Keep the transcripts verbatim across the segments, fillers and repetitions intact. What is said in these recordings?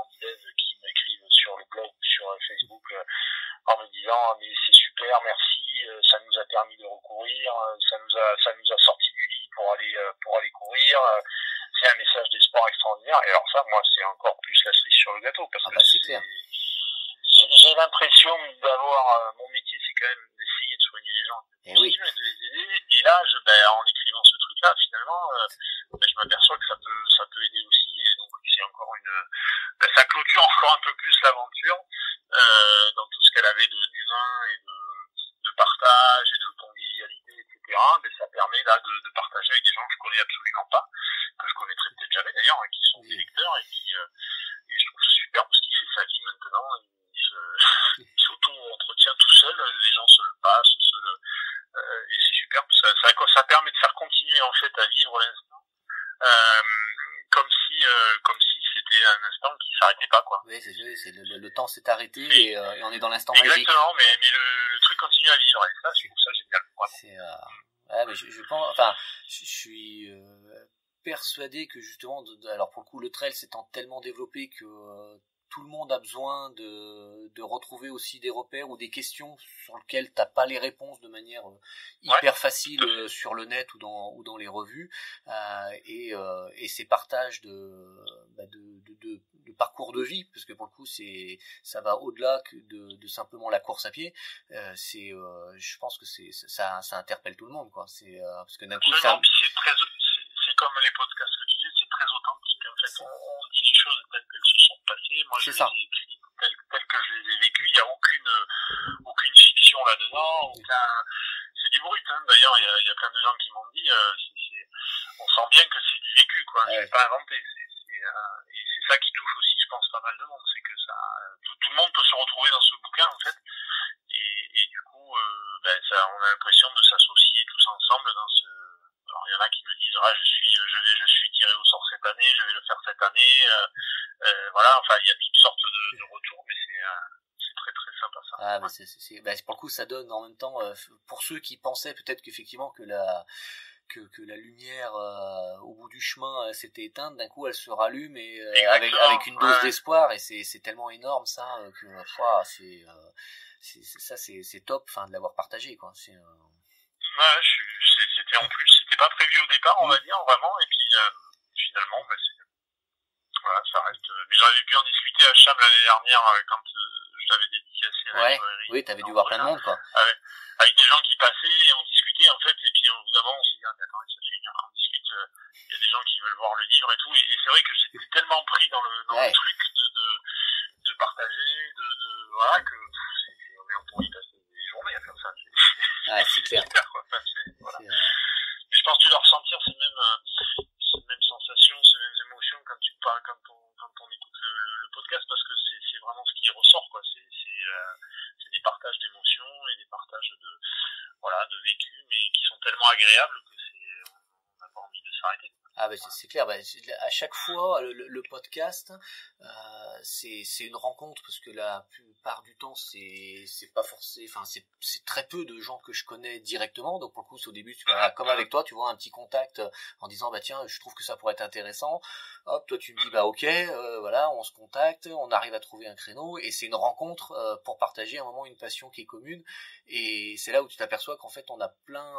gens dev qui m'écrivent sur le blog, sur Facebook, euh, en me disant mais c'est super, merci, euh, ça nous a permis de recourir, euh, ça nous a ça nous a sorti du lit pour aller euh, pour aller courir. Euh, c'est un message d'espoir extraordinaire. Et alors ça, moi, c'est encore plus la cerise sur le gâteau parce ah que bah, c'est c'est, clair. j'ai, j'ai l'impression d'avoir euh, mon métier, c'est quand même d'essayer de soigner les gens, et oui. de les aider. Et là, je, ben, en écrivant ce truc-là, finalement, euh, ben, je m'aperçois que ça peut ça peut aider aussi. Et donc c'est encore une, ben, ça clôture encore un peu plus l'aventure euh, dans tout ce qu'elle avait de d'humain et de de partage et de convivialité, et cetera. Mais ça permet là de, de partager avec des gens que je connais absolument pas, que je connaîtrais peut-être jamais d'ailleurs, hein, qui sont des lecteurs et qui euh, et je trouve ça super parce qu'il fait sa vie maintenant, il, se, il s'auto-entretient tout seul, les gens se le passent, se le, euh, et c'est super, ça, ça, ça permet de faire continuer en fait à vivre l'instant, euh, comme si euh, comme si c'était un instant qui s'arrêtait pas, quoi. Oui, c'est vrai, c'est le, le, le temps s'est arrêté et, et, euh, et on est dans l'instant exactement, magique. Exactement, mais, mais le, le truc continue à vivre et ça, je trouve ça génial. Vraiment. C'est euh... ouais, mais je, je pense, enfin, je, je suis euh, persuadé que justement, de, de, alors pour le coup, le trail s'étant tellement développé que euh, tout le monde a besoin de, de retrouver aussi des repères ou des questions sur lesquelles t'as pas les réponses de manière euh, hyper ouais, facile euh, sur le net ou dans ou dans les revues euh, et, euh, et ces partages de, bah de, de, de, de parcours de vie, parce que pour le coup c'est ça va au-delà que de, de simplement la course à pied. Euh, c'est euh, je pense que c'est ça ça interpelle tout le monde, quoi. C'est euh, parce que d'un coup ça c'est très c'est, c'est comme les podcasts que tu dis, c'est très authentique en fait. On, on dit les choses telles qu'elles se sont passées. Moi, je les ai écrites telles, telles que je les ai vécues. Il n'y a aucune, aucune fiction là-dedans. Aucun... C'est du brut, hein. D'ailleurs, il y a, il y a plein de gens qui m'ont dit, euh, c'est, c'est... on sent bien que c'est du vécu, quoi. Ouais. C'est pas inventé. C'est, c'est, euh... Et c'est ça qui touche aussi, je pense, pas mal de monde. C'est que ça, tout, tout le monde peut se retrouver dans ce bouquin, en fait. Et, et du coup, euh, ben, ça, on a l'impression de s'associer tous ensemble dans ce. Alors, il y en a qui me disent, ah, je suis, je vais, je suis tiré au sort cette année, je vais le faire cette année. Euh, euh, voilà, enfin, il y a toutes sortes de, de retours, mais c'est, euh, c'est très très sympa ça. Ah, mais c'est, c'est, c'est, bah, pour le coup, ça donne en même temps, euh, pour ceux qui pensaient peut-être qu'effectivement que la, que, que la lumière euh, au bout du chemin euh, s'était éteinte, d'un coup elle se rallume et euh, avec, avec une dose ouais. d'espoir, et c'est, c'est tellement énorme ça euh, que wow, c'est, euh, c'est, c'est, ça c'est, c'est top, enfin, de l'avoir partagé, quoi. C'est, euh... Ouais, je, c'est, c'était en plus, c'était pas prévu au départ, on va dire, vraiment, et puis euh, finalement, bah, c'est, voilà, ça reste. Mais j'avais pu en discuter à Cham l'année dernière quand euh, je l'avais dédicacé à ouais. la librairie. Oui, t'avais dû voir plein de monde, quoi. Avec, avec des gens qui passaient et on discutait, en fait, et puis au bout d'un moment, on s'est dit, ah, attends, ça fait une heure qu'on discute, il euh, y a des gens qui veulent voir le livre et tout, et, et c'est vrai que j'étais tellement pris dans le, dans ouais. le truc de, de, de partager, de, de, voilà, que c'est, c'est, on pourrait y passer des journées à faire ça. C'est, ouais, c'est, c'est clair. Super, quoi. Enfin, c'est, voilà. C'est, euh... Et je pense que tu dois ressentir ces mêmes, euh, ces mêmes sensations, ces mêmes émotions quand tu parles, quand on, quand on écoute le, le, le podcast, parce que c'est, c'est vraiment ce qui ressort, quoi. C'est, c'est, euh, c'est des partages d'émotions et des partages de, voilà, de vécu, mais qui sont tellement agréables que c'est, on n'a pas envie de s'arrêter. Ah bah c'est, c'est clair, bah, à chaque fois le, le podcast euh, c'est, c'est une rencontre, parce que la plupart du temps c'est, c'est pas forcé, enfin c'est, c'est très peu de gens que je connais directement, donc pour le coup c'est au début tu vois, comme avec toi tu vois un petit contact en disant bah tiens je trouve que ça pourrait être intéressant, hop toi tu me dis bah ok euh, voilà on se contacte, on arrive à trouver un créneau et c'est une rencontre euh, pour partager un moment une passion qui est commune, et c'est là où tu t'aperçois qu'en fait on a plein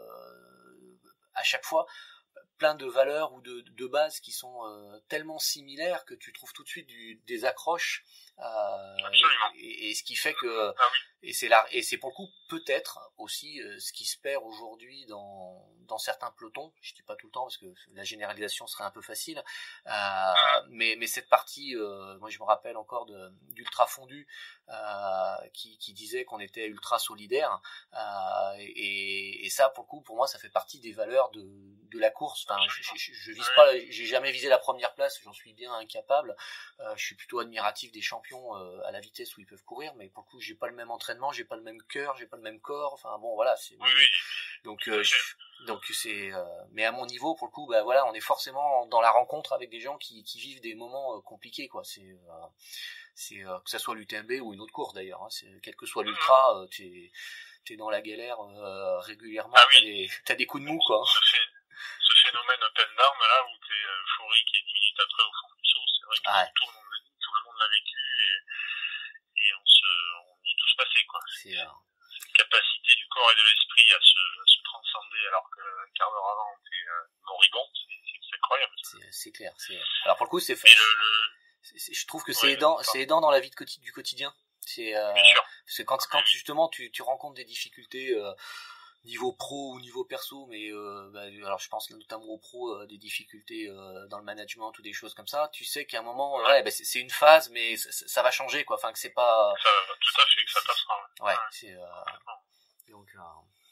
euh, à chaque fois plein de valeurs ou de, de bases qui sont euh, tellement similaires que tu trouves tout de suite du, des accroches euh, et, et ce qui fait que ah oui. et c'est là et c'est pour le coup peut-être aussi euh, ce qui se perd aujourd'hui dans dans certains pelotons. Je dis pas tout le temps parce que la généralisation serait un peu facile, euh, mais mais cette partie, euh, moi je me rappelle encore de d'Ultra Fondu euh, qui qui disait qu'on était ultra solidaire, euh, et, et ça pour le coup pour moi ça fait partie des valeurs de de la course. Enfin, je, je, je vise pas, j'ai jamais visé la première place, j'en suis bien incapable. Euh, je suis plutôt admiratif des champions euh, à la vitesse où ils peuvent courir, mais pour le coup j'ai pas le même entraînement, j'ai pas le même cœur, j'ai pas le même corps. Enfin bon voilà, c'est oui, oui. donc euh, je, donc c'est euh, mais à mon niveau pour le coup bah voilà on est forcément dans la rencontre avec des gens qui qui vivent des moments euh, compliqués, quoi. C'est euh, c'est euh, que ça soit l'U T M B ou une autre course d'ailleurs, hein, c'est quel que soit l'ultra, euh, t'es t'es dans la galère euh, régulièrement, ah, t'as oui. des t'as des coups de mou, quoi. Ce phénomène open down là où t'es euphorique et dix minutes après au fond du saut, c'est vrai que ah ouais. tout le monde le dit, tout le c'est clair. C'est... Alors pour le coup, c'est, Mais le, le... c'est, c'est... je trouve que c'est ouais, aidant, c'est aidant dans la vie de quotidien, du quotidien. C'est euh... parce que quand quand justement tu tu rencontres des difficultés euh, niveau pro ou niveau perso, mais euh, bah, alors je pense notamment aux pros, euh, des difficultés euh, dans le management ou des choses comme ça, tu sais qu'à un moment, ouais, ouais bah, c'est, c'est une phase, mais ça, ça va changer, quoi. Enfin, que c'est pas. Ça, tout à fait, que ça passera. Ouais, ouais. C'est. Euh... Donc. Euh...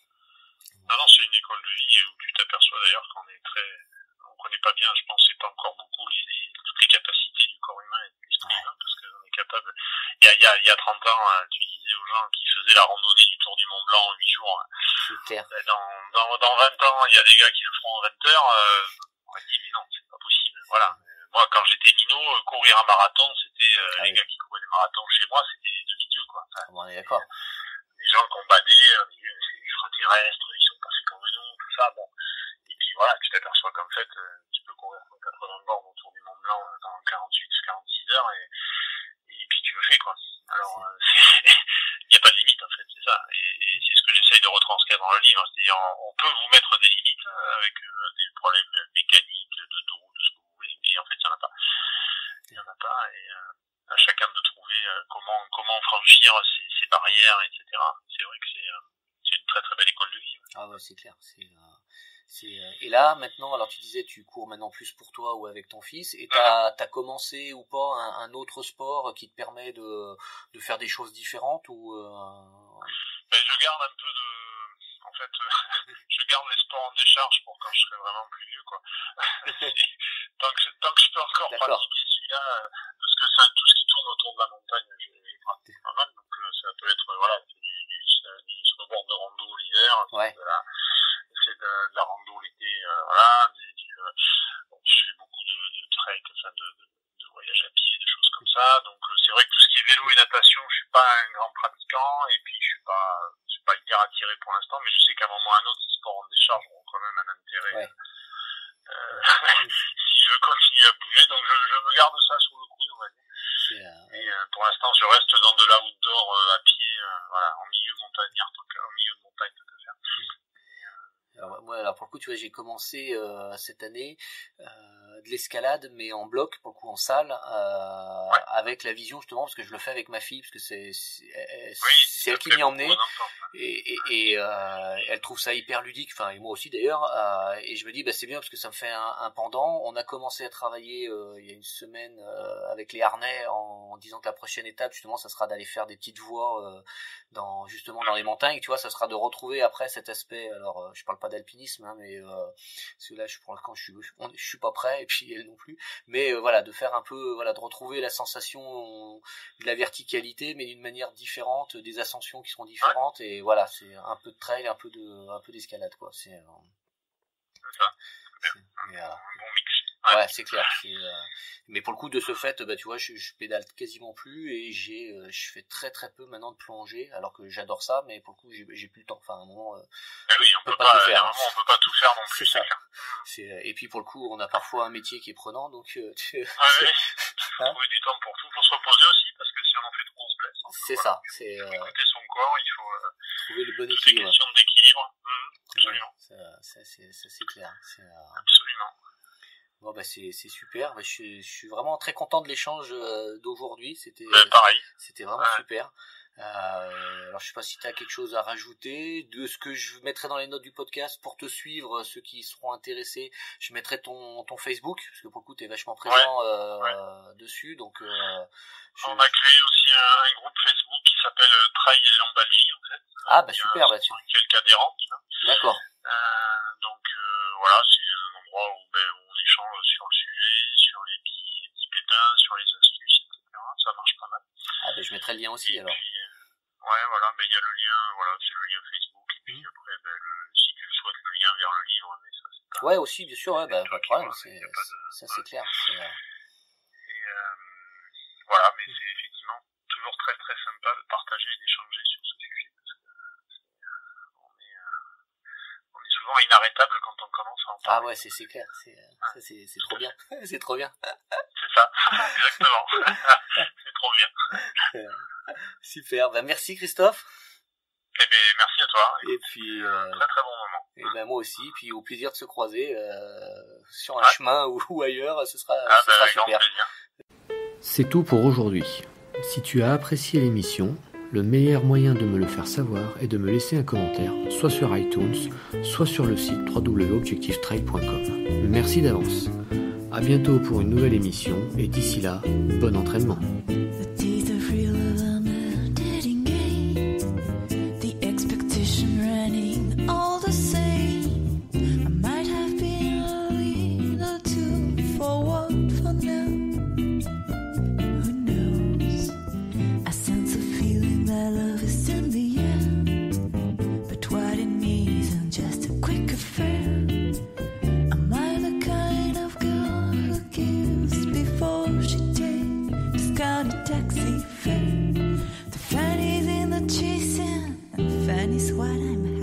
Non, non, c'est une école de vie où tu t'aperçois d'ailleurs qu'on est très, on connaît pas bien, je pense, c'est pas encore beaucoup les, les toutes les capacités du corps humain et de l'esprit humain, parce qu'on est capable. Il y a, il y a, il y a trente ans, tu disais aux gens qui faisaient la randonnée du Tour du Mont Blanc en huit jours. Dans, dans, dans vingt ans, il y a des gars qui le feront en vingt heures, euh, on va dire, mais non, c'est pas possible. Voilà. Moi, quand j'étais minot, courir un marathon, c'était, euh, ah, les oui. gars qui couraient des marathons chez moi, c'était des demi-dieux, quoi. Enfin, bon, on est d'accord. Les gens qui ont badé, on dit, c'est des extraterrestres, ils sont pas faits comme nous, tout ça, bon. Et puis voilà, tu t'aperçois qu'en fait, tu peux courir quatre-vingts bornes autour du Mont Blanc dans quarante-huit, quarante-six heures, et, et puis tu le fais, quoi. Alors, il n'y a pas de limite, en fait, c'est ça. Et, et c'est ce que j'essaye de retranscrire dans le livre. C'est-à-dire, on, on peut vous mettre des limites avec euh, des problèmes mécaniques, de dos, de ce que vous voulez, mais en fait, il n'y en a pas. Il n'y en a pas, et euh, à chacun de trouver euh, comment comment franchir ces, ces barrières, et cetera. C'est vrai que c'est, euh, c'est une très très belle école de vie. Ah ouais, c'est clair. C'est, euh... C'est... Et là, maintenant, alors tu disais, tu cours maintenant plus pour toi ou avec ton fils, et t'as, t'as commencé ou pas un, un autre sport qui te permet de, de faire des choses différentes ou euh... Ben, je garde un peu de, en fait, je garde les sports en décharge pour quand je serai vraiment plus vieux, quoi. tant que je, tant que je peux encore D'accord. pratiquer celui-là, parce que ça, tout ce qui tourne autour de la montagne, je, je pratique pas mal, donc ça peut être, voilà, c'est du, du, du snowboard de rando l'hiver, ouais. c'est de la, c'est de, de la rando l'été, euh, voilà, du, du, euh, donc je fais beaucoup de, de trek, enfin de, de, de voyage à pied, de choses comme ça, donc euh, c'est vrai que tout ce qui est vélo et natation, je suis pas un grand pratiquant, et puis je suis pas, je suis pas hyper attiré pour l'instant, mais je sais qu'à un moment ou à un autre, ces sports en décharge auront quand même un intérêt, ouais. euh, si je veux continuer à bouger, donc je, je me garde ça sur le coude, on va dire. Euh, et euh, pour l'instant, je reste dans de l'outdoor euh, à pied, euh, voilà, en milieu montagnard, en milieu de montagne, tout à faire. Alors, moi, alors pour le coup, tu vois, j'ai commencé euh, cette année euh, de l'escalade, mais en bloc, pour le coup en salle, euh, ouais. avec la vision justement, parce que je le fais avec ma fille, parce que c'est c'est, oui, c'est elle qui m'y a emmené, et, et, et euh, elle trouve ça hyper ludique, enfin et moi aussi d'ailleurs, euh, et je me dis bah c'est bien parce que ça me fait un, un pendant. On a commencé à travailler euh, il y a une semaine euh, avec les harnais en, en disant que la prochaine étape justement, ça sera d'aller faire des petites voies euh, dans justement dans les montagnes, tu vois, ça sera de retrouver après cet aspect. Alors euh, je parle pas d'alpinisme, hein, mais euh, parce que là je pour l'instant je suis on, je suis pas prêt et puis elle non plus, mais euh, voilà, de faire un peu, voilà, de retrouver la sensation de la verticalité mais d'une manière différente, des ascensions qui seront différentes, et voilà, c'est un peu de trail, un peu de un peu d'escalade, quoi. C'est, euh, c'est ça. C'est, mais, euh, un bon mix. Ouais, ouais, c'est clair. C'est, euh... mais pour le coup, de ce fait, bah tu vois, je, je pédale quasiment plus et j'ai, euh, je fais très très peu maintenant de plongée, alors que j'adore ça, mais pour le coup, j'ai, j'ai plus le temps. Enfin, à un moment, euh, ah oui, on, on peut pas, pas tout faire. On peut pas tout faire non plus. C'est ça. C'est, et puis pour le coup, on a parfois un métier qui est prenant, donc. Euh, tu... ouais, oui. Faut hein trouver du temps pour tout, pour se reposer aussi, parce que si on en fait trop, on se blesse. Donc, c'est voilà. ça. C'est. Il faut euh... écouter son corps, il faut euh, trouver le bon toutes équilibre. les questions d'équilibre. Mmh, absolument. Ouais, c'est, c'est, c'est, c'est clair. C'est, euh... Absolument. Bon bah c'est c'est super. Bah, je suis je suis vraiment très content de l'échange euh, d'aujourd'hui. C'était bah, pareil. C'était vraiment ouais. super. Euh, alors je sais pas si tu as quelque chose à rajouter de ce que je mettrai dans les notes du podcast pour te suivre, ceux qui seront intéressés. Je mettrai ton ton Facebook parce que pour le coup t'es vachement présent ouais. Euh, ouais. dessus. Donc euh, je... on a créé aussi un, un groupe Facebook qui s'appelle Trail et Lombalgie en fait. Ah bah super. Bah tu. Quelques adhérents. D'accord. Euh, donc euh, voilà, c'est un endroit où ben où on échange sur le sujet, sur les petits, les petits pépins, sur les astuces, et cetera. Ça marche pas mal. Ah ben je mettrai le lien aussi et alors. Puis, euh, ouais, voilà, mais il y a le lien, voilà, c'est le lien Facebook, et puis mmh. après, ben, le, si tu souhaites le lien vers le livre, mais ça c'est pas. Ouais, aussi, bien sûr, ouais, bah, pas de problème, c'est, de, ça c'est ouais. clair. C'est, euh... Et euh, voilà, mais mmh. c'est effectivement toujours très très sympa de partager et d'échanger sur ce sujet, parce que on est, euh, on est souvent inarrêtable quand on commence à en parler. Ah ouais, c'est, c'est clair, c'est, ouais. ça, c'est, c'est trop bien, c'est trop bien. C'est ça, exactement, c'est trop bien. Super, bah merci Christophe. Eh ben, merci à toi. Et puis, euh, très très bon moment. Et ben moi aussi. Puis au plaisir de se croiser euh, sur un ouais. chemin ou, ou ailleurs, ce sera, ah, ce ben, sera avec super. Grand plaisir. C'est tout pour aujourd'hui. Si tu as apprécié l'émission, le meilleur moyen de me le faire savoir est de me laisser un commentaire, soit sur iTunes, soit sur le site w w w point objectif trail point com. Merci d'avance. À bientôt pour une nouvelle émission et d'ici là, bon entraînement. Taxi fare. The Fanny's in the chasing, and Fanny's what I'm